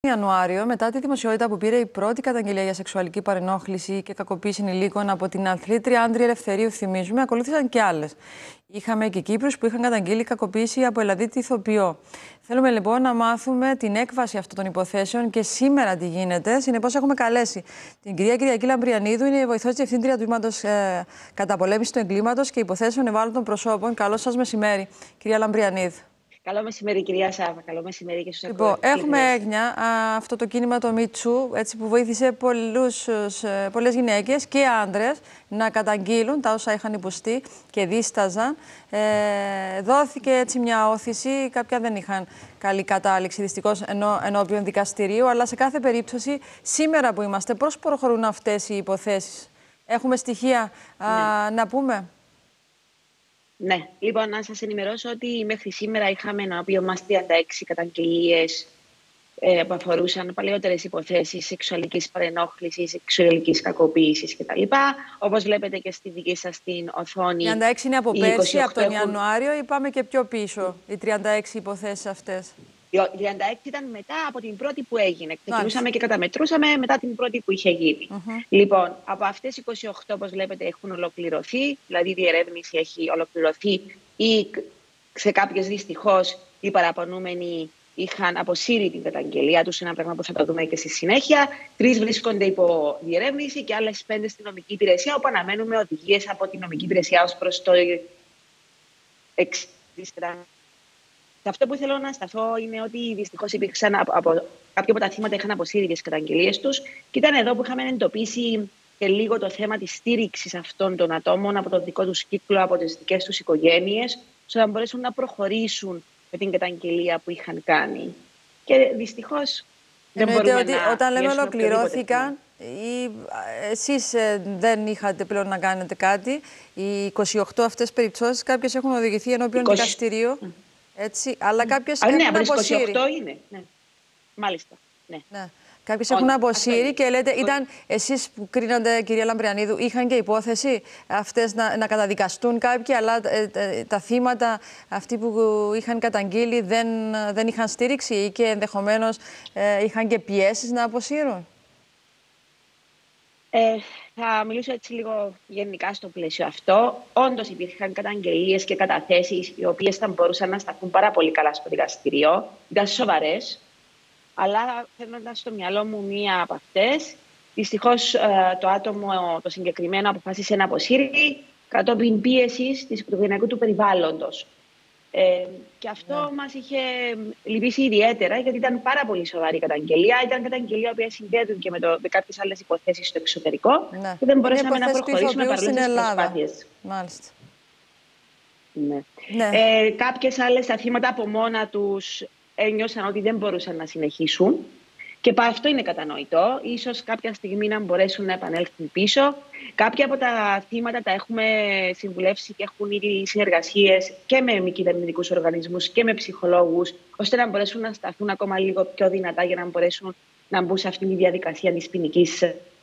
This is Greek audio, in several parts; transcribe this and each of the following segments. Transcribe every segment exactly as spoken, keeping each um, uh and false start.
Ιανουάριο, μετά τη δημοσιότητα που πήρε η πρώτη καταγγελία για σεξουαλική παρενόχληση και κακοποίηση ενηλίκων από την αθλήτρια Άντρια Ελευθερίου, θυμίζουμε, ακολούθησαν και άλλες. Είχαμε και Κύπρους που είχαν καταγγείλει κακοποίηση από Ελλαδίτη ηθοποιό. Θέλουμε λοιπόν να μάθουμε την έκβαση αυτών των υποθέσεων και σήμερα τι γίνεται. Συνεπώς, έχουμε καλέσει την κυρία Κυριακή Λαμπριανίδου, είναι η βοηθός διευθύντρια του Τμήματος ε, Καταπολέμησης του Εγκλήματος και Υποθέσεων Ευάλωτων Προσώπων. Καλό σας μεσημέρι, κυρία Λαμπριανίδου. Καλό μεσημέρι, κυρία Σάβα. Καλό μεσημέρι και στους Λοιπόν, ακροατές. έχουμε έγνοια αυτό το κίνημα το MeToo, έτσι, που βοήθησε πολλούς, πολλές γυναίκες και άντρες να καταγγείλουν τα όσα είχαν υποστεί και δίσταζαν. Ε, δόθηκε έτσι μια όθηση, κάποια δεν είχαν καλή κατάληξη δυστυχώς ενώ, ενώπιον δικαστηρίου, αλλά σε κάθε περίπτωση σήμερα που είμαστε, πώς προχωρούν αυτές οι υποθέσεις? Έχουμε στοιχεία ναι. α, να πούμε? Ναι, λοιπόν, να σας ενημερώσω ότι μέχρι σήμερα είχαμε ενώπιον μας τριάντα έξι καταγγελίες ε, που αφορούσαν παλαιότερες υποθέσεις σεξουαλικής παρενόχλησης, σεξουαλικής κακοποίησης κτλ. Όπως βλέπετε και στη δική σας την οθόνη. τριάντα έξι είναι από πέρσι, από τον Ιανουάριο, ή πάμε και πιο πίσω, οι τριάντα έξι υποθέσεις αυτές? Οι τριάντα έξι ήταν μετά από την πρώτη που έγινε. Ξεκινούσαμε και καταμετρούσαμε μετά την πρώτη που είχε γίνει. Mm-hmm. Λοιπόν, από αυτές είκοσι οκτώ, όπως βλέπετε, έχουν ολοκληρωθεί, δηλαδή η διερεύνηση έχει ολοκληρωθεί ή σε κάποιες δυστυχώς οι παραπονούμενοι είχαν αποσύρει την καταγγελία τους, ένα πράγμα που θα το δούμε και στη συνέχεια. Τρεις βρίσκονται υπό διερεύνηση και άλλες πέντε στην νομική υπηρεσία, όπου αναμένουμε οδηγίες από την νομική υπηρεσία ως προς το εξής. Αυτό που θέλω να σταθώ είναι ότι δυστυχώς υπήρξαν από, από, κάποια από τα θύματα είχαν αποσύρει τις καταγγελίες τους και ήταν εδώ που είχαμε εντοπίσει και λίγο το θέμα της στήριξης αυτών των ατόμων από το δικό τους κύκλο, από τις δικές τους οικογένειες, ώστε να μπορέσουν να προχωρήσουν με την καταγγελία που είχαν κάνει. Και δυστυχώς δεν μπορούμε ότι να όταν λέμε ολοκληρώθηκαν, ή εσείς δεν είχατε πλέον να κάνετε κάτι, οι είκοσι οκτώ αυτές περιπτώσεις κάποιες έχουν οδηγηθεί ενώπιον είκοσι... δικαστηρίου. Έτσι, αλλά κάποιες Α, έχουν ναι, από αποσύρει. είκοσι οκτώ είναι, ναι. Μάλιστα, ναι. ναι. Κάποιες έχουν αποσύρει και λέτε, ήταν εσείς που κρίνατε, κυρία Λαμπριανίδου, είχαν και υπόθεση αυτές να, να καταδικαστούν κάποιοι, αλλά ε, ε, τα θύματα αυτοί που είχαν καταγγείλει δεν, δεν είχαν στήριξη ή και ενδεχομένως ε, είχαν και πιέσεις να αποσύρουν? Ε, θα μιλήσω έτσι λίγο γενικά στο πλαίσιο αυτό. Όντως υπήρχαν καταγγελίες και καταθέσεις οι οποίες θα μπορούσαν να σταθούν πάρα πολύ καλά στο δικαστήριο. Ήταν σοβαρές, αλλά φέρνοντας στο μυαλό μου μία από αυτές, δυστυχώς το άτομο το συγκεκριμένο αποφάσισε να αποσύρει κατόπιν πίεσης της οικογενειακού του περιβάλλοντος. Ε, και αυτό yeah. μας είχε λυπήσει ιδιαίτερα, γιατί ήταν πάρα πολύ σοβαρή καταγγελία. Ήταν καταγγελία που συνδέεται και με, το, με κάποιες άλλες υποθέσεις στο εξωτερικό yeah. και δεν μπορέσαμε να προχωρήσουμε παρόλες τις προσπάθειες. Μάλιστα. Ναι. Yeah. Ε, κάποιες άλλες τα θύματα από μόνα τους ένιωσαν ότι δεν μπορούσαν να συνεχίσουν. Και αυτό είναι κατανοητό. Ίσως κάποια στιγμή να μπορέσουν να επανέλθουν πίσω. Κάποια από τα θύματα τα έχουμε συμβουλεύσει και έχουν ήδη συνεργασίες και με μη κυβερνητικούς οργανισμούς και με ψυχολόγους, ώστε να μπορέσουν να σταθούν ακόμα λίγο πιο δυνατά για να μπορέσουν να μπουν σε αυτή τη διαδικασία της ποινικής.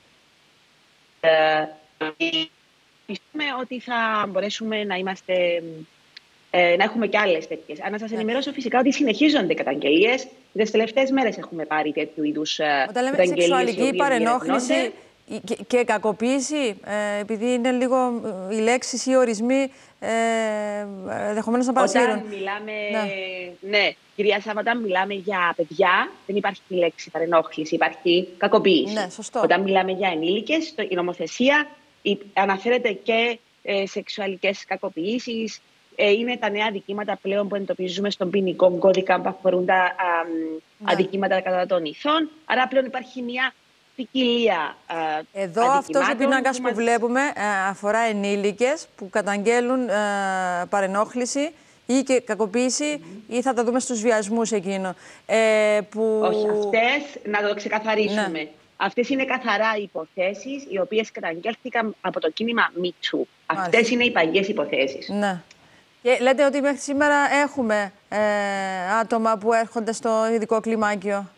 Πιστεύουμε ότι θα μπορέσουμε να είμαστε... Ε, να έχουμε και άλλες τέτοιες. Να σας ενημερώσω φυσικά ότι συνεχίζονται καταγγελίες. Τις τελευταίες μέρες έχουμε πάρει τέτοιου είδους καταγγελίες. Όταν λέμε σεξουαλική παρενόχληση και, και κακοποίηση, ε, επειδή είναι λίγο οι λέξεις ή οι ορισμοί ε, ενδεχομένως να παρασύρουν. Όταν μιλάμε, ναι. ναι, κυρία Σάβα, όταν μιλάμε για παιδιά, δεν υπάρχει η λέξη παρενόχληση, υπάρχει κακοποίηση. Ναι, σωστό. Όταν μιλάμε για ενήλικες, η νομοθεσία αναφέρεται και ε, σεξουαλικές κακοποιήσεις. Είναι τα νέα αδικήματα πλέον που εντοπίζουμε στον ποινικό κώδικα που αφορούν τα α, ναι. αδικήματα κατά των ηθών. Άρα πλέον υπάρχει μια ποικιλία αδικημάτων. Εδώ αυτός ο πίνακας που, μας... που βλέπουμε αφορά ενήλικες που καταγγέλουν α, παρενόχληση ή και κακοποίηση mm-hmm. ή θα τα δούμε στους βιασμούς εκείνο. Ε, που... Όχι, αυτές, να το ξεκαθαρίσουμε. Ναι. Αυτές είναι καθαρά υποθέσεις οι οποίες καταγγέλθηκαν από το κίνημα MeToo. Αυτές είναι οι παγιές υποθέσεις. Ναι. Και λέτε ότι μέχρι σήμερα έχουμε ε, άτομα που έρχονται στο ειδικό κλιμάκιο.